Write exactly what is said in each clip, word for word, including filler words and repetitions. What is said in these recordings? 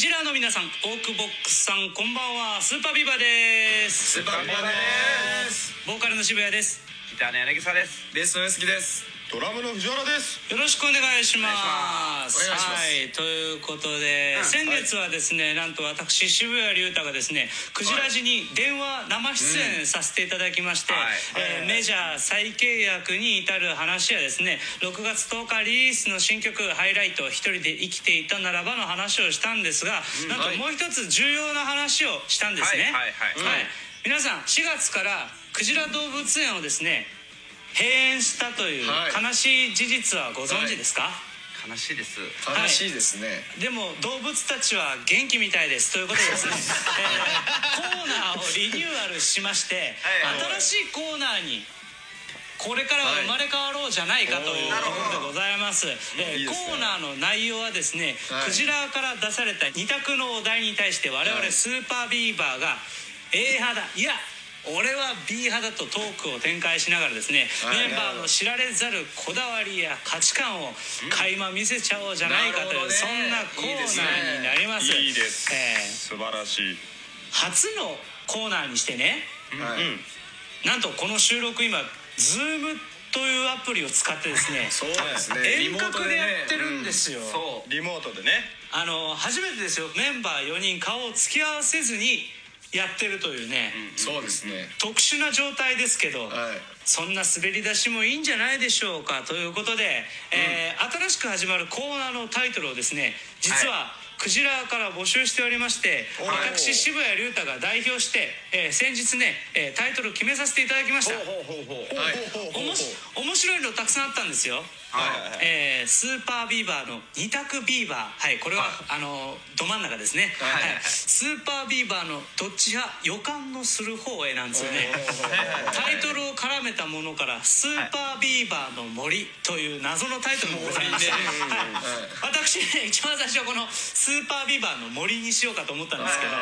ジラの皆さん、オークボックスさん、こんばんは。スーパービーバーです。 スーパービーバーです。 ボーカルの渋谷です。 ギターの柳沢です。 ベースの上杉です。ドラムの藤原です。 よろしくお願いします。 お願いします。 はい、ということで、うん、先月はですね、なんと私渋谷龍太がですね、クジラジに電話生出演させていただきまして、えー、メジャー再契約に至る話やですね、ろくがつとおかリリースの新曲ハイライト、一人で生きていたならばの話をしたんですが、うん、なんともう一つ重要な話をしたんですね。はいはいはい、はい、皆さんしがつからクジラ動物園をですね閉園したという悲しい事実はご存知ですか？はい、 悲しいです。 悲しいですね。 でも動物たちは元気みたいですということでですね、えー、コーナーをリニューアルしまして新しいコーナーにこれからは生まれ変わろうじゃないかということでございます。えー、コーナーの内容はですね、クジラから出されたに択のお題に対して我々スーパービーバーが A 派だ、いや俺は B 派だとトークを展開しながらですね、メンバーの知られざるこだわりや価値観を垣間見せちゃおうじゃないかという、そんなコーナーになります。 いいです、えー、素晴らしい。 初のコーナーにしてね、はい、なんとこの収録今 Zoom というアプリを使ってですね、 そうですね、 遠隔でやってるんですよ。 うん、そうリモートでね、 あの初めてですよ。メンバーよにん顔を突き合わせずにやってるというね、 うん、そうですね、 特殊な状態ですけど、 はい、 そんな滑り出しもいいんじゃないでしょうかということで、うん、えー、新しく始まるコーナーのタイトルをですね、実は、はい、クジラから募集しておりまして、私渋谷龍太が代表して、えー、先日ね、えー、タイトルを決めさせていただきました。面白いのたくさんあったんですよ。はい、えー、スーパービーバーのに択ビーバー、はい、これは、はい、あのど真ん中ですね、はいはい、スーパービーバーのどっち派予感のする方へなんですよね。タイトルを絡めたものからスーパービーバーの森という謎のタイトルもございまして、はい、私ね一番最初はこのスーパービーバーの森にしようかと思ったんですけど、はい、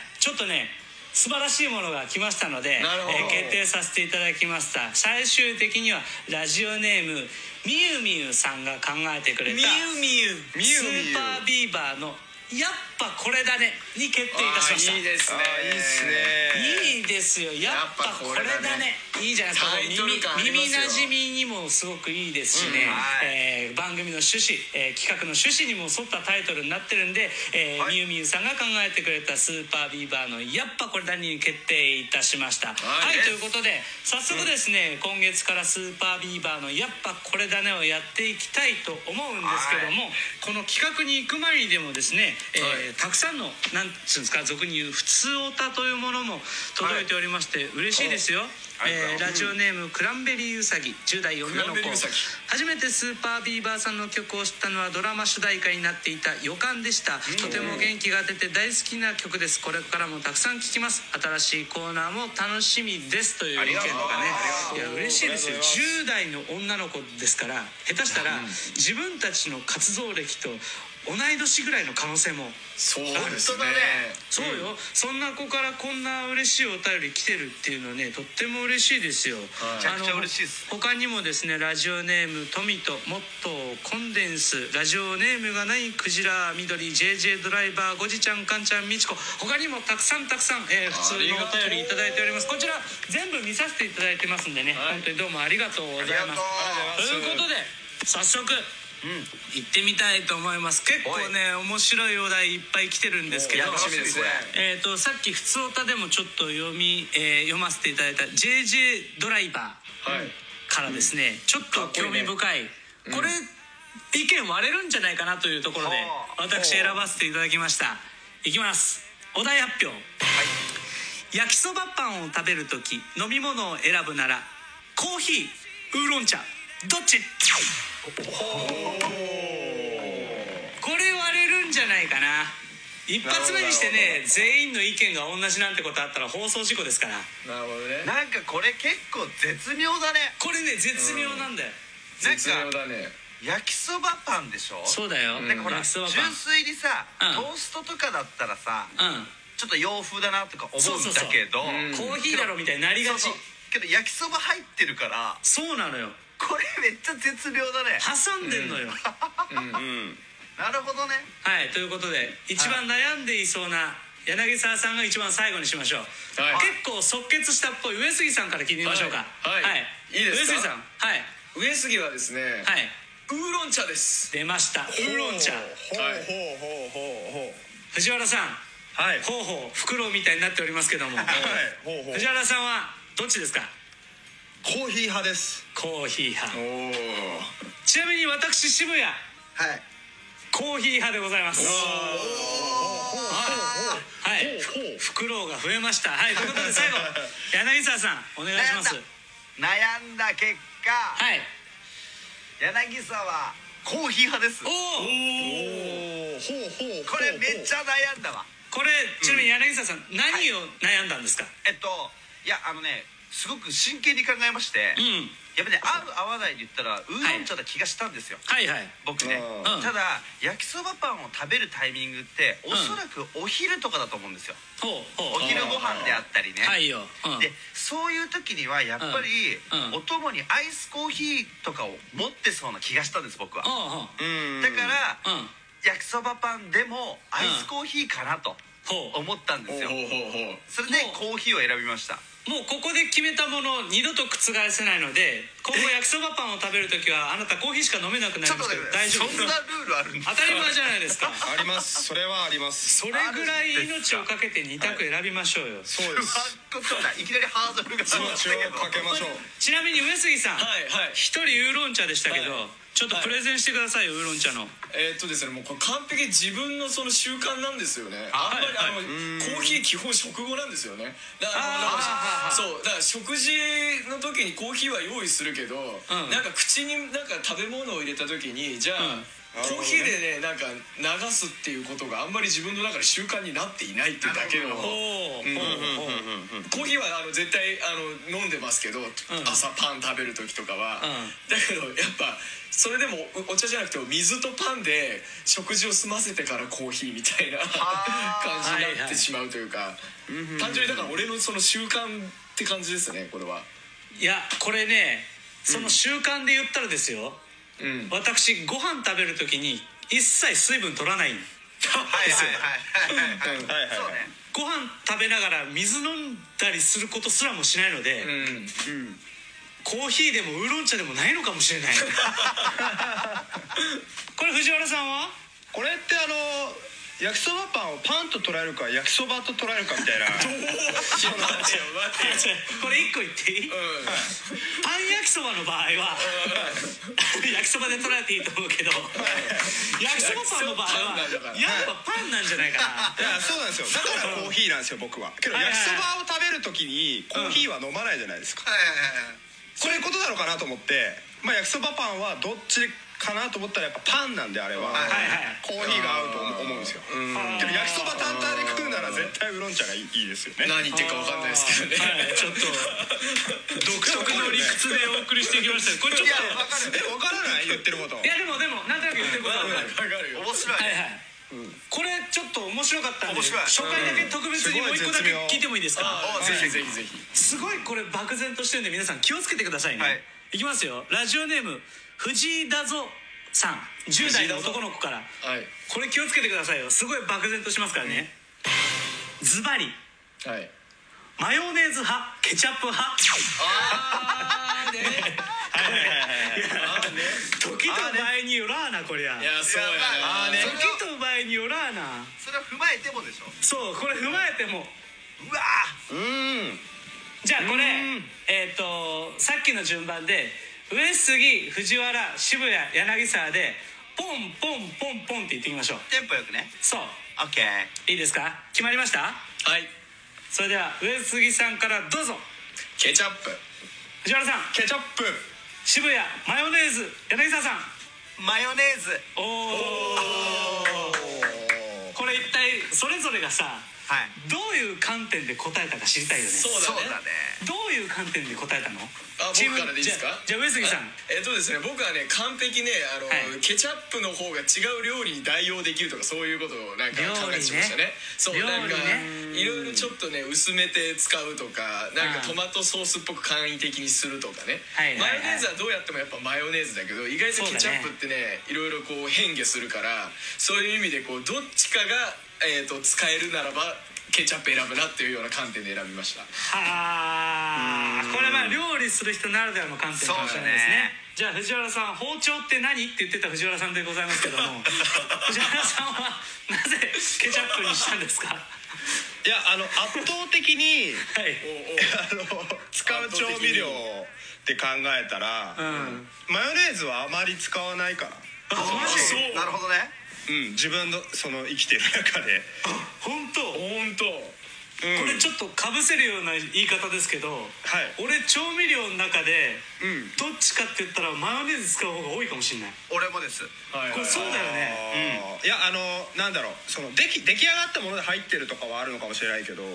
ちょっとね素晴らしいものが来ましたので、えー、決定させていただきました。最終的にはラジオネームみゆみゆさんが考えてくれたみゆみゆスーパービーバーのやっぱこれだねに決定いたしました。 いいですね、いいですね、いいですよ。やっぱこれだね、いいじゃないですか。耳耳なじみにもすごくいいですしね、うん、えー、番組の趣旨、えー、企画の趣旨にも沿ったタイトルになってるんで、えーはい、みゆみゆさんが考えてくれたスーパービーバーのやっぱこれだねに決定いたしました。はい、はい、ということで早速ですね、うん、今月からスーパービーバーのやっぱこれだねをやっていきたいと思うんですけども、はい、この企画に行く前にでもですね、えーはい、たくさんのなんつうんですか、俗に言う普通オタというものも届いておりまして、はい、嬉しいですよ。えー、ラジオネームクランベリーウサギじゅう代女の子、初めてスーパービーバーさんの曲を知ったのはドラマ主題歌になっていた予感でした。とても元気が出て大好きな曲です。これからもたくさん聴きます。新しいコーナーも楽しみですという意見とかね、いや嬉しいですよ。じゅう代の女の子ですから、下手したら自分たちの活動歴と同い年ぐらいの可能性も。 そうですね、 そうよ、うん、そんな子からこんな嬉しいお便り来てるっていうのはね、とっても嬉しいですよ。めちゃくちゃ嬉しいです。 他にもですね、ラジオネームトミト、モットー、コンデンス、ラジオネームがないクジラ、緑、 ジェイジェイ ドライバー、ごじちゃん、かんちゃん、みちこ、他にもたくさんたくさん、えー、普通のお便りいただいております。こちら全部見させていただいてますんでね、はい、本当にどうもありがとうございます。ということで早速うん、行ってみたいと思います。結構ね面白いお題いっぱい来てるんですけど、えーとさっきふつおたでもちょっと読み、えー、読ませていただいた ジェイジェイ ドライバーからですね、うん、ちょっと興味深い、ね、これ、うん、意見割れるんじゃないかなというところで私選ばせていただきました。いきます。お題発表、はい、焼きそばパンを食べるとき飲み物を選ぶならコーヒー、ウーロン茶、どっち？これ割れるんじゃないかな。一発目にしてね全員の意見が同じなんてことあったら放送事故ですから。 なるほどね。なんかこれ結構絶妙だね。 これね絶妙なんだよ、 うん、なんか絶妙だね。焼きそばパンでしょ。 そうだよ。 なんかほら純粋にさ、うん、トーストとかだったらさ、うん、ちょっと洋風だなとか思うんだけど、 コーヒーだろみたいになりがち。 そうそうけど焼きそば入ってるからそうなのよ。 これめっちゃ絶妙だね。 挟んでんのよ、 うんうん、 なるほどね。 はい、ということで一番悩んでいそうな柳沢さんが一番最後にしましょう、はい、結構即決したっぽい上杉さんから聞いてみましょうか。 はい、はい、いいですか。 上杉さん、はい、 上杉はですね、はい、ウーロン茶です。 出ました、ウーロン茶。ほうほうほうほうほう。藤原さん、はい、ほうほうフクロウみたいになっておりますけども、はい、ほうほう。藤原さんはどっちですか。 コーヒー派です。 コーヒー派。おちなみに私渋谷、はい、コーヒー派でございます。おはい、フクロウが増えました。はい、ということで最後柳沢さんお願いします。 悩んだ結果、はい、柳沢はコーヒー派です。おお、これめっちゃ悩んだわ。 これちなみに柳沢さん、何を悩んだんですか。 えっといやあのねすごく真剣に考えまして、うん、やっぱね合う合わないで言ったらウーロン茶な気がしたんですよ。はいはい、僕ね、うん、ただ焼きそばパンを食べるタイミングっておそらくお昼とかだと思うんですよ、うん、お昼ご飯であったりね、はいよ、うん、でそういう時にはやっぱり、うん、お供にアイスコーヒーとかを持ってそうな気がしたんです僕は、うん、だから、うん、焼きそばパンでもアイスコーヒーかなと思ったんですよ、うん、それでコーヒーを選びました。 もうここで決めたものを二度と覆せないので、今後焼きそばパンを食べるときはあなたコーヒーしか飲めなくなりますけど大丈夫です。 そんなルールあるんですか。 当たり前じゃないですか。 あります、それはあります。 それぐらい命をかけて二択選びましょうよ、はい、 そうです。 いきなりハードルが上がったけど、 かけましょう。 ちなみに上杉さん、はいはい、一人ウーロン茶でしたけど、はい、ちょっとプレゼンしてくださいよ、はい、ウーロン茶の。 えー、っとですね、もうこれ完璧自分のその習慣なんですよね。あんまり、はいはい、あのコーヒー基本食後なんですよね。だからそうだから食事の時にコーヒーは用意するけど、うん、なんか口になんか食べ物を入れた時にじゃあ、うん、コーヒーでねなんか流すっていうことがあんまり自分の中で習慣になっていないっていうだけの。コーヒーはあの絶対あの飲んでますけど、うん、朝パン食べる時とかは、うん、だけどやっぱそれでもお茶じゃなくて水とパンで食事を済ませてからコーヒーみたいな感じになってしまうというか、はいはい、単純にだから俺のその習慣って感じですね、これは。 いやこれね、その習慣で言ったらですよ、うん、私ご飯食べる時に一切水分取らないんですよ。ご飯食べながら水飲んだりすることすらもしないので、うんうん、コーヒーでもウーロン茶でもないのかもしれないこれ藤原さんはこれってあの焼きそばパンをパンと捉えるか焼きそばと捉えるかみたいなどう待てよ待てよこれ一個言っていい、うん、パン焼きそばの場合は焼きそばで捉えていいと思うけど焼きそばパンの場合はやっぱパンなんじゃないかな。 いやそうなんですよ、だからコーヒーなんですよ僕は。けど焼きそばを食べる時にコーヒーは飲まないじゃないですか、そういうことなのかなと思って、まあ、焼きそばパンはどっちかなと思ったらやっぱパンなんであれは、はいはいはい、コーヒーが合うと思うんですよ。けど焼きそば単体で食うなら絶対ウーロン茶がいいですよね。何言ってるか分かんないですけどね、はい、ちょっと独特の理屈でお送りしていきました。これちょっと分からない言ってること。 いやでもでもなんとなく言ってることは分かる。 面白い、はいはい、 うん、これちょっと面白かったんで初回だけ特別にもう一個だけ聞いてもいいですか。 ぜひぜひぜひ。 すごいこれ漠然としてるんで皆さん気をつけてくださいね、はい、いきますよ。ラジオネーム藤井だぞさん、じゅう代の男の子から、はい、これ気をつけてくださいよ。すごい漠然としますからね、うん、ズバリ、はい、マヨネーズ派ケチャップ派。あーねはいはいはいはい、時と場合によらーなこりゃ。いやそうやな、時と場合によらーな。 それは踏まえてもでしょ。 そうこれ踏まえても、 うわー、うん、 じゃあこれえっとさっきの順番で上杉藤原渋谷柳沢でポンポンポンポンって言ってみましょう。 テンポよくね。 そう、 オッケー。 いいですか、決まりました。はい、それでは上杉さんからどうぞ。 ケチャップ。 藤原さんケチャップ。 渋谷マヨネーズ。柳沢さんマヨネーズ。おお、 これ一体それぞれがさどういう観点で答えたか知りたいよね。 そうだね。 どういう観点で答えたの？ あ、僕からでいいですか？ じゃあ上杉さん。 えっとですね、僕はね完璧ねあの、はい、ケチャップの方が違う料理に代用できるとかそういうことをなんか考えてましたね。そうなんかいろいろちょっとね薄めて使うとかなんかトマトソースっぽく簡易的にするとかね。マヨネーズはどうやってもやっぱマヨネーズだけど意外とケチャップってねいろいろこう変化するからそういう意味でこうどっちかが、えー、と使えるならばケチャップ選ぶなっていうような観点で選びました。 はあ、これは料理する人ならではの観点かもしれないですね。じゃあ藤原さん、包丁って何って言ってた藤原さんでございますけども藤原さんはなぜケチャップにしたんですか？ いやあの圧倒的に、はい、あの使う調味料って考えたら、うん、マヨネーズはあまり使わないから。 あ、マジ？なるほどね。 うん、自分のその生きてる中で。 本当？ 本当。 うん、これちょっとかぶせるような言い方ですけど、はい、俺調味料の中で、うん、どっちかって言ったらマヨネーズ使う方が多いかもしれない。 俺もです、 はいはいはい、これそうだよね、 うん、いやあのなんだろうそのでき出来上がったもので入ってるとかはあるのかもしれないけど、うん、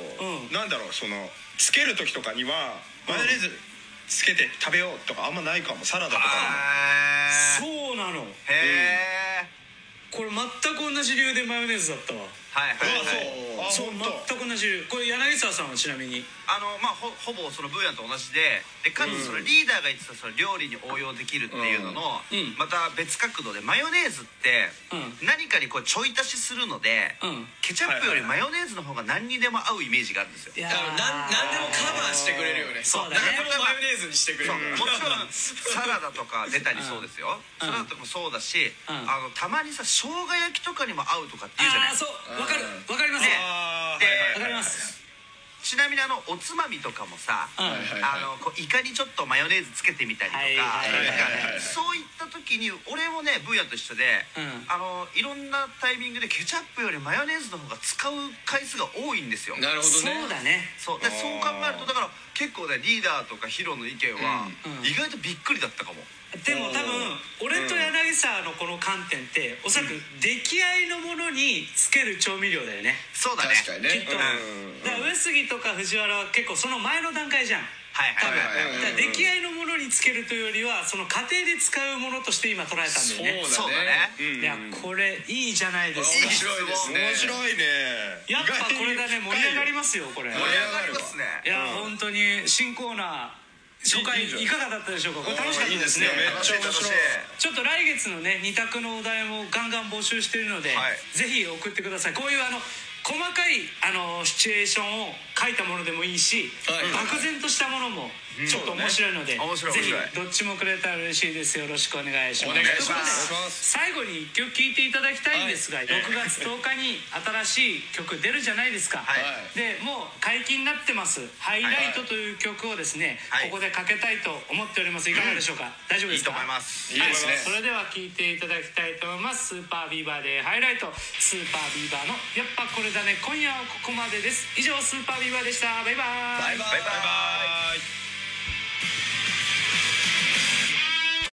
なんだろうそのつける時とかにはマヨネーズつけて食べようとかあんまないかも。サラダとかも。そうなの。 へえ、 うん、これ全く同じ理由でマヨネーズだったわ。 はいはいはい。 そう、全く同じ理由。これ柳沢さんはちなみにあのまあ ほ, ほぼそのブーヤンと同じで、でかつそのリーダーが言ってたその料理に応用できるっていうのの、うん、また別角度でマヨネーズって何かにこうちょい足しするので、うん、ケチャップよりマヨネーズの方が何にでも合うイメージがあるんですよ。 いや何でもカバーしてくれるよね。そうだね。何でもマヨネーズにしてくれる。 もちろんサラダとか出たりそうですよ、うん、サラダとかもそうだし、うん、あのたまにさ生姜焼きとかにも合うとかっていうじゃない。 ああ、そうわかるわかりますね。わかります。 ちなみにあのおつまみとかもさ、あのこうイカにちょっとマヨネーズつけてみたりとか、そういった時に俺もねブーヤンと一緒で、うん、あのいろんなタイミングでケチャップよりマヨネーズの方が使う回数が多いんですよ。 なるほどね。 そうだね。 そうでそう考えるとだから結構ねリーダーとかヒロの意見は意外とびっくりだったかも。 でも多分俺と柳沢のこの観点っておそらく出来合いのものにつける調味料だよね。 そうだね。 確かにね。 きっと、うん、だから上杉とか藤原は結構その前の段階じゃん。 はいはいはい。 多分出来合いのものにつけるというよりはその家庭で使うものとして今捉えたんだよね。 そうだね。 いやこれいいじゃないですか。 面白いですね。 面白いね。 やっぱこれだね、盛り上がりますよこれ。 盛り上がりますね。 いや本当に新コーナー初回いかがだったでしょうか。これ楽しかったですね。 めっちゃ面白い。 ちょっと来月のねに択のお題もガンガン募集しているので、はい、ぜひ送ってください。こういうあの細かいあのシチュエーションを書いたものでもいいし、はい、漠然としたものもちょっと面白いので、うんね、ぜひどっちもくれたら嬉しいです。よろしくお願いします。 お願いします。 最後にいっきょく聴いていただきたいんですが、はい、ろくがつとおかに新しい曲出るじゃないですか、はい、でもう解禁になってます「ハイライト」という曲をですね、はい、ここでかけたいと思っております。いかがでしょうか、うん、大丈夫ですか？ いいと思います。 いいですね。それでは聴いていただきたいと思います。スーパービーバーで「ハイライト」。スーパービーバーの「やっぱこれだね」。今夜はここまでです。以上スーパービーバーでした。バイバーイ。 バイバイ。バイバイ。